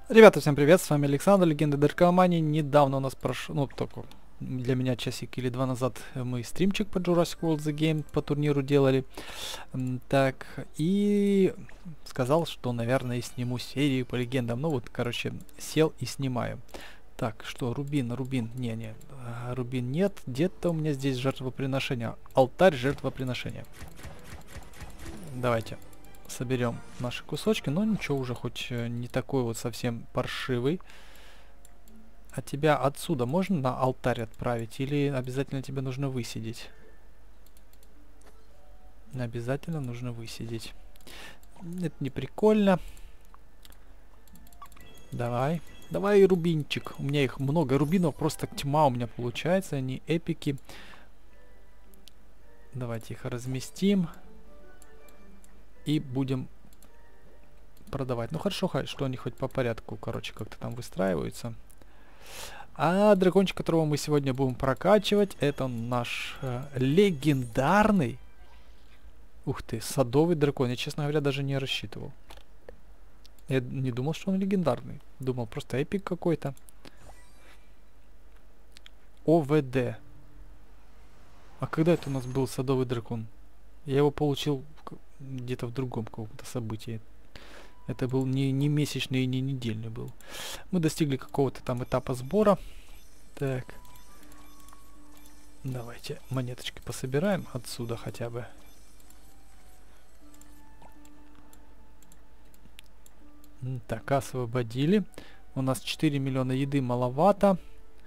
Ребята, всем привет, с вами Александр, Легенда Даркомании. Недавно у нас прошел, ну только для меня часик или два назад мы стримчик по Jurassic World The Game по турниру делали. Так, и сказал, что, наверное, сниму серию по легендам. Ну вот, короче, сел и снимаю. Так, что, Рубин, Рубин нет. Где-то у меня здесь жертвоприношение. Алтарь жертвоприношения. Давайте соберем наши кусочки, но ничего, уже хоть не такой вот совсем паршивый. А тебя отсюда можно на алтарь отправить или обязательно тебе нужно высидеть? Обязательно нужно высидеть. Это не прикольно. Давай. Давай рубинчик. У меня их много рубинов, просто тьма у меня получается. Они эпики. Давайте их разместим. И будем продавать. Ну хорошо, что они хоть по порядку, короче, как-то там выстраиваются. А дракончик, которого мы сегодня будем прокачивать, это наш легендарный. Ух ты, садовый дракон. Я, честно говоря, даже не рассчитывал. Я не думал, что он легендарный. Думал, просто эпик какой-то. ОВД. А когда это у нас был садовый дракон? Я его получил где-то в другом каком-то событии. Это был не месячный и не недельный был. Мы достигли какого-то там этапа сбора. Так. Давайте монеточки пособираем отсюда хотя бы. Так, освободили. У нас 4 миллиона еды маловато.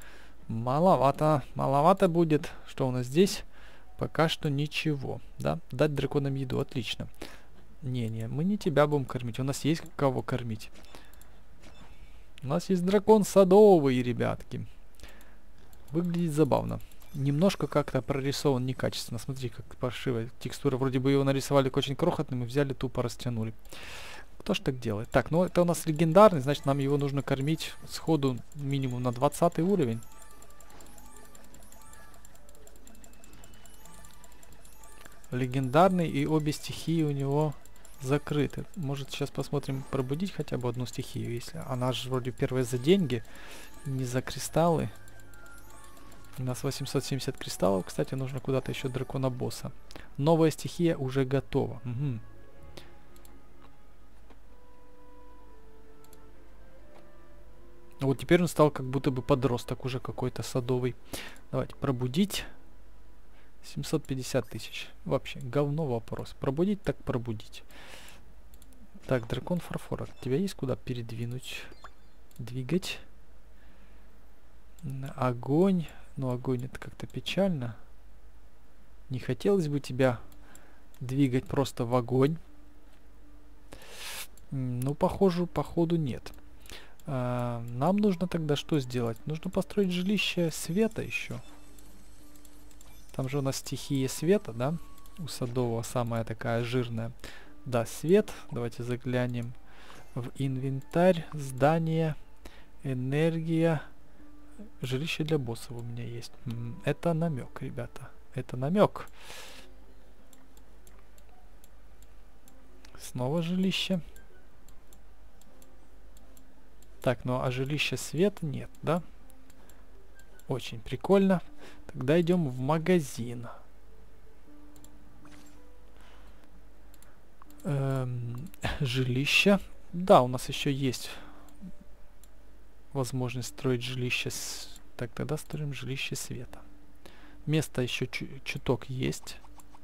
Маловато будет. Что у нас здесь? Пока что ничего. Да? Дать драконам еду. Отлично. Не, мы не тебя будем кормить. У нас есть кого кормить. У нас есть дракон садовый, ребятки. Выглядит забавно. Немножко как-то прорисован некачественно. Смотри, как паршивая текстура. Вроде бы его нарисовали очень крохотным и взяли, тупо растянули. Кто ж так делает? Так, ну это у нас легендарный, значит нам его нужно кормить сходу минимум на 20 уровень. Легендарный, и обе стихии у него закрыты. Может, сейчас посмотрим, пробудить хотя бы одну стихию, если она же вроде первая за деньги, не за кристаллы. У нас 870 кристаллов, кстати, нужно куда-то еще дракона-босса. Новая стихия уже готова. Угу. Вот теперь он стал как будто бы подросток уже какой-то садовый. Давайте пробудить. 750 тысяч. Вообще, говно вопрос. Пробудить так пробудить. Так, дракон фарфора. Тебя есть куда передвинуть? Двигать. Огонь. Ну, огонь это как-то печально. Не хотелось бы тебя двигать просто в огонь. Ну, походу нет. Нам нужно тогда что сделать? Нужно построить жилище света еще. Там же у нас стихия света, да? У садового самая такая жирная. Да, свет. Давайте заглянем в инвентарь. Здание. Энергия. Жилище для боссов у меня есть. Это намек, ребята. Это намек. Снова жилище. Так, ну а жилище света нет, да? Очень прикольно. Тогда идем в магазин. Жилище. Да, у нас еще есть возможность строить жилище. Так, тогда строим жилище света. Место еще чуток есть.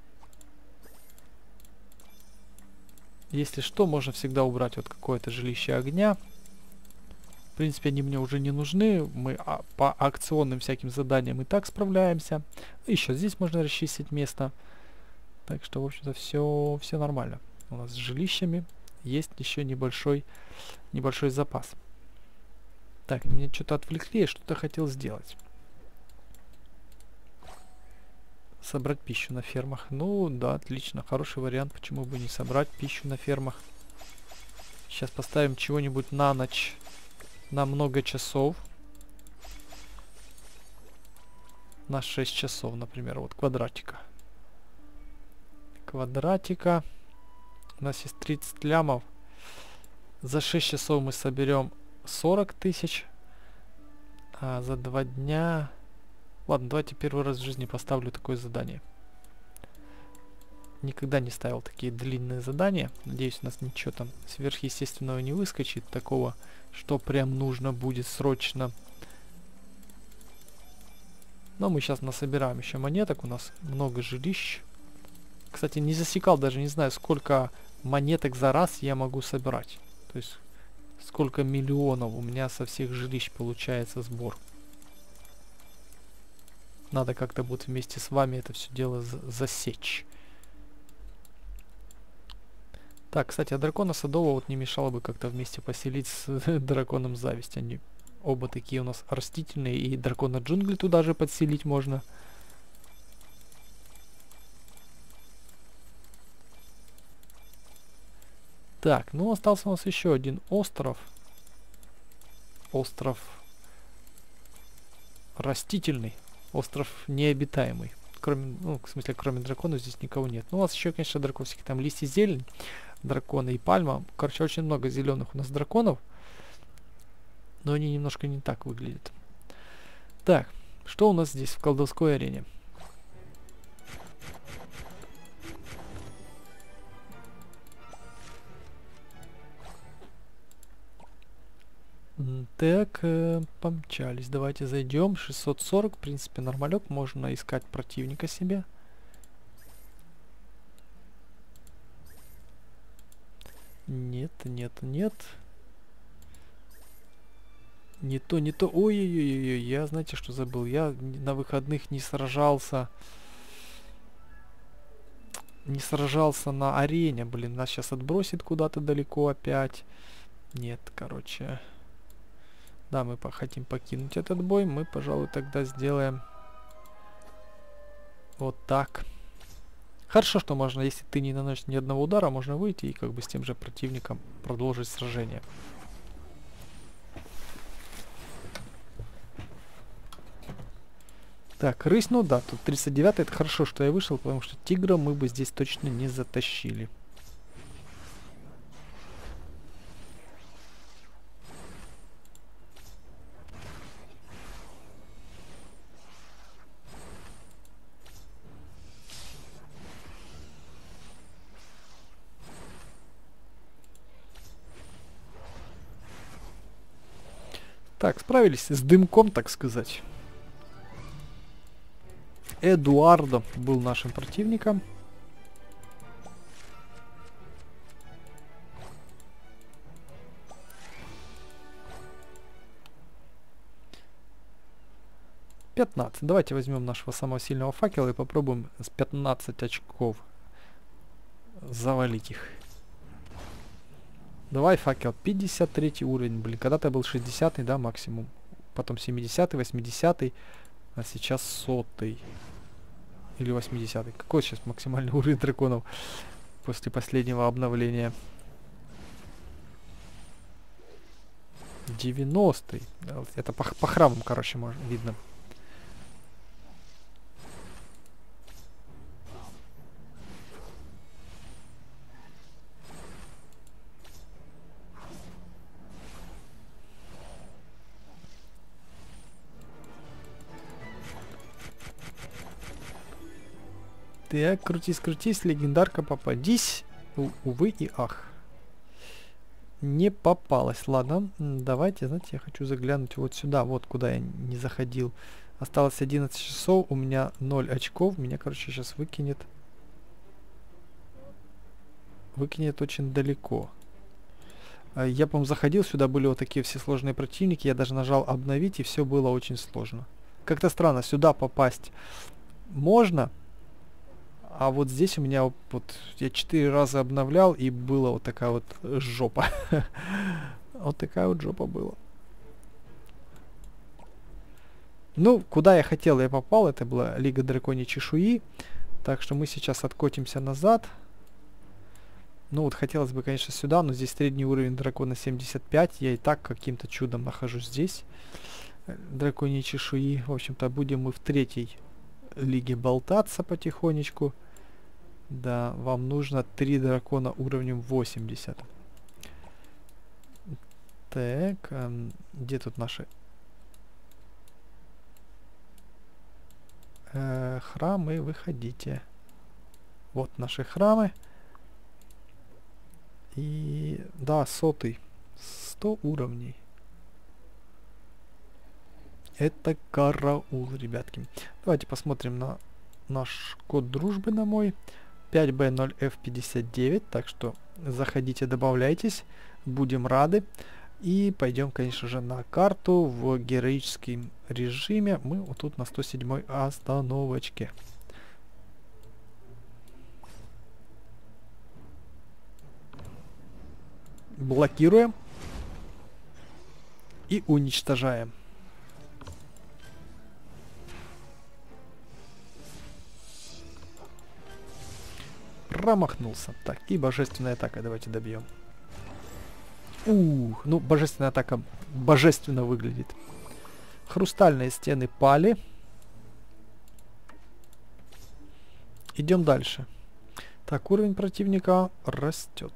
Если что, можно всегда убрать вот какое-то жилище огня. В принципе, они мне уже не нужны. Мы по акционным всяким заданиям и так справляемся. Еще здесь можно расчистить место. Так что, в общем-то, все нормально. У нас с жилищами есть еще небольшой запас. Так, меня что-то отвлекли, я что-то хотел сделать. Собрать пищу на фермах. Ну, да, отлично. Хороший вариант. Почему бы не собрать пищу на фермах? Сейчас поставим чего-нибудь на ночь. На много часов. На 6 часов, например. Вот квадратика. У нас есть 30 лямов. За 6 часов мы соберем 40 тысяч. А за 2 дня... Ладно, давайте первый раз в жизни поставлю такое задание. Никогда не ставил такие длинные задания. Надеюсь, у нас ничего там сверхъестественного не выскочит. Такого, что прям нужно будет срочно. Но мы сейчас насобираем еще монеток. У нас много жилищ. Кстати, не засекал, даже не знаю, сколько монеток за раз я могу собирать. То есть, сколько миллионов у меня со всех жилищ получается сбор. Надо как-то будет вместе с вами это все дело засечь. Так, кстати, а дракона Садового вот не мешало бы как-то вместе поселить с драконом Зависть. Они оба такие у нас растительные, и дракона Джунгли туда же подселить можно. Так, ну остался у нас еще один остров. Остров растительный. Остров необитаемый. Кроме, ну, в смысле, кроме дракона здесь никого нет. Ну, у нас еще, конечно, драконских там листья зелень, драконы и пальма. Короче, очень много зеленых у нас драконов. Но они немножко не так выглядят. Так, что у нас здесь в колдовской арене? Так, помчались. Давайте зайдем. 640, в принципе, нормалек. Можно искать противника себе. Нет, нет, нет. Не то, не то. Ой-ой-ой, я, знаете, что забыл? Я на выходных не сражался. Не сражался на арене. Блин, нас сейчас отбросит куда-то далеко опять. Нет, короче... Да, мы хотим покинуть этот бой. Мы, пожалуй, тогда сделаем вот так. Хорошо, что можно, если ты не наносишь ни одного удара, можно выйти и как бы с тем же противником продолжить сражение. Так, рысь, ну да, тут 39-й. Это хорошо, что я вышел, потому что тигра мы бы здесь точно не затащили. Так, справились с дымком, так сказать. Эдуардо был нашим противником. Давайте возьмем нашего самого сильного факела и попробуем с 15 очков завалить их. Давай, факел, 53 уровень, блин, когда-то был 60, да, максимум. Потом 70, 80, а сейчас 100. Или 80. Какой сейчас максимальный уровень драконов после последнего обновления? 90. Это по храмам, короче, можно, видно. Так, крутись, крутись, легендарка, попадись. Увы и ах. Не попалась. Ладно, давайте, знаете, я хочу заглянуть вот сюда, вот куда я не заходил. Осталось 11 часов, у меня 0 очков. Меня, короче, сейчас выкинет. Выкинет очень далеко. Я, по-моему, заходил, сюда были вот такие все сложные противники. Я даже нажал обновить, и все было очень сложно. Как-то странно, сюда попасть можно. А вот здесь у меня вот я 4 раза обновлял, и была вот такая вот жопа. Вот такая вот жопа была. Ну, куда я хотел, я попал. Это была Лига Драконьей Чешуи. Так что мы сейчас откотимся назад. Ну вот хотелось бы, конечно, сюда, но здесь средний уровень дракона 75. Я и так каким-то чудом нахожусь здесь. Драконьей Чешуи. В общем-то, будем мы в 3-й лиге болтаться потихонечку. Да, вам нужно 3 дракона уровнем 80. Так, где тут наши храмы? Выходите. Вот наши храмы. И да, 100 уровней. Это караул, ребятки. Давайте посмотрим на наш код дружбы на мой. 5B0F59. Так что заходите, добавляйтесь. Будем рады. И пойдем, конечно же, на карту в героическом режиме. Мы вот тут на 107 остановочке. Блокируем. И уничтожаем. Промахнулся. Так, и божественная атака. Давайте добьем. Ну, божественная атака божественно выглядит. Хрустальные стены пали. Идем дальше. Так, уровень противника растет.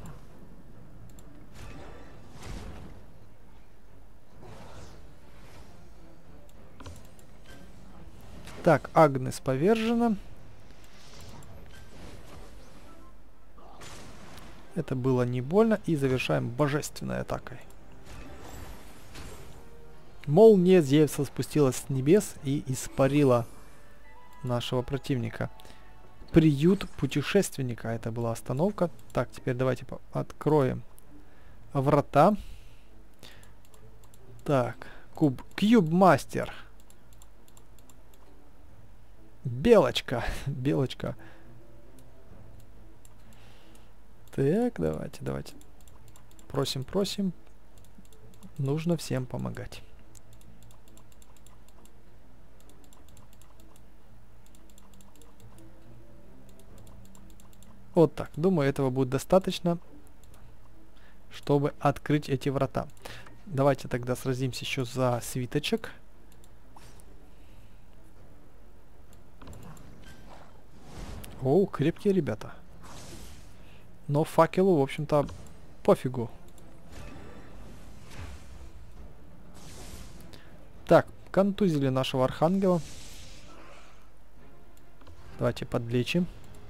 Так, Агнес повержена. Это было не больно. И завершаем божественной атакой. Молния Зевса спустилась с небес и испарила нашего противника. Приют путешественника. Это была остановка. Так, теперь давайте откроем врата. Так, Кьюб-мастер. Белочка. Белочка. Так, давайте. Просим. Нужно всем помогать. Вот так. Думаю, этого будет достаточно, чтобы открыть эти врата. Давайте тогда сразимся еще за свиточек. О, крепкие ребята. Но факелу, в общем-то, пофигу. Так, контузили нашего архангела. Давайте подлечим.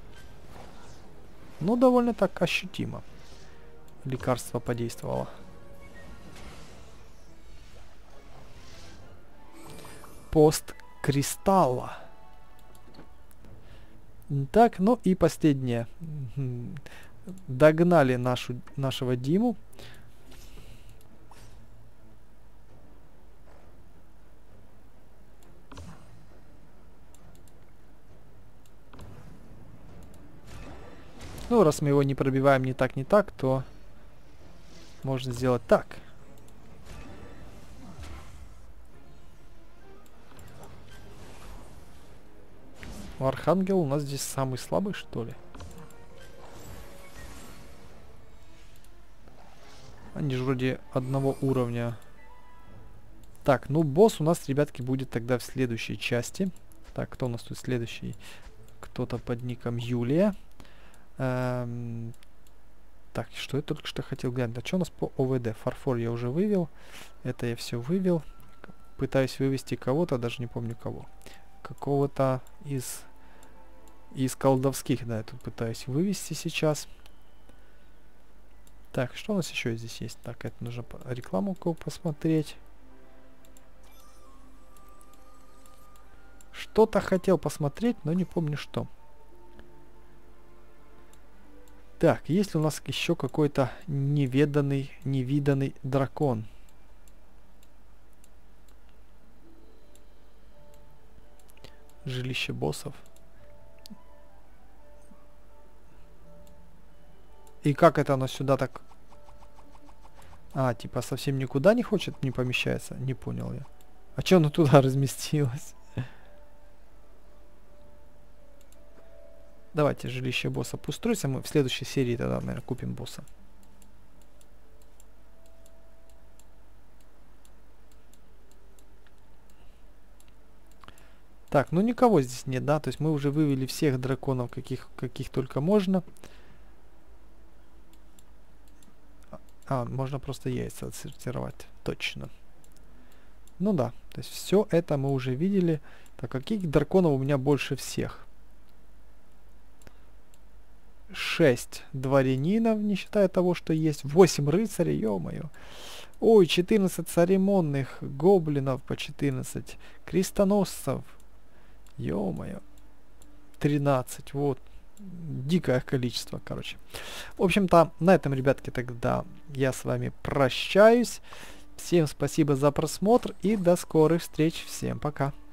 Ну, довольно так ощутимо. Лекарство подействовало. Пост кристалла. Так, ну и последнее. Догнали нашего Диму. Ну, раз мы его не пробиваем ни так, то можно сделать так. Архангел у нас здесь самый слабый, что ли? Они же вроде одного уровня. Так, ну босс у нас, ребятки, будет тогда в следующей части. Так, кто у нас тут следующий? Кто-то под ником Юлия. Так, что я только что хотел глянуть? А что у нас по ОВД? Фарфор я уже вывел. Это я все вывел. Пытаюсь вывести кого-то, даже не помню кого. Какого-то из колдовских, да, я тут пытаюсь вывести сейчас. Так, что у нас еще здесь есть? Так, это нужно рекламу посмотреть. Что-то хотел посмотреть, но не помню что. Так, есть ли у нас еще какой-то невиданный дракон? Жилище боссов. И как это оно сюда так... А, типа совсем никуда не хочет, не помещается? Не понял я. А че оно туда разместилось? Давайте жилище босса построится. Мы в следующей серии тогда, наверное, купим босса. Так, ну никого здесь нет, да? То есть мы уже вывели всех драконов, каких только можно. А, можно просто яйца отсортировать. Точно. Ну да, то есть все это мы уже видели. Так, каких драконов у меня больше всех? 6 дворянинов, не считая того, что есть. 8 рыцарей, ё-моё. Ой, 14 церемонных гоблинов по 14. Крестоносцев. Ё-моё. 13, вот. Дикое количество, короче. В общем-то, на этом, ребятки, тогда я с вами прощаюсь. Всем спасибо за просмотр и до скорых встреч. Всем пока.